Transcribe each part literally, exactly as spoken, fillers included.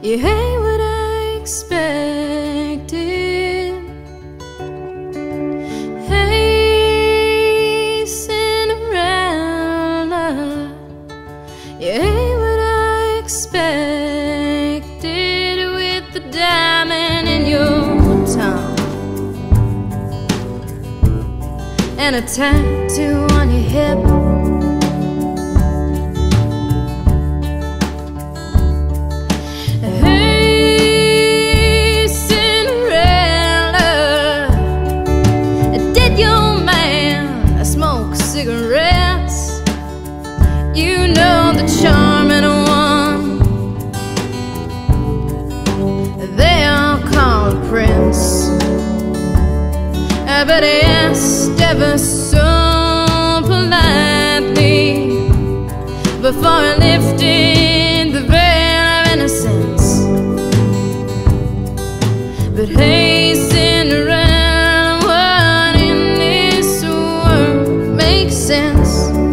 You ain't what I expected. Hey, Cinderella, you ain't what I expected. With the diamond in your tongue and a tattoo on your hip. Cigarettes, you know the charming one they all call a prince. But he asked ever so politely before he lifted the veil of innocence. But hey, Cinderella, sense.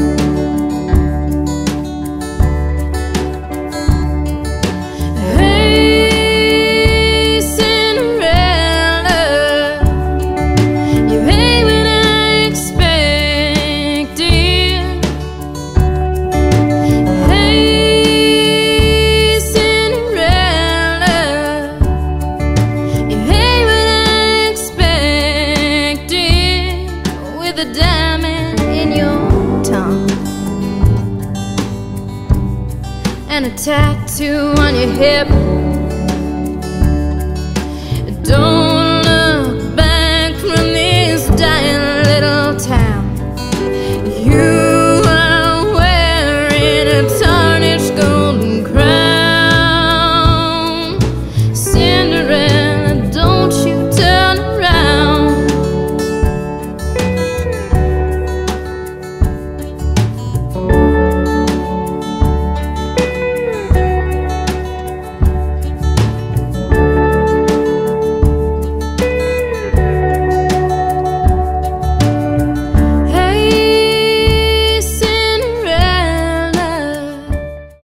Hey, Cinderella, you ain't what I expected. Hey, Cinderella, you ain't what I expected. With a diamond in your tongue and a tattoo on your hip.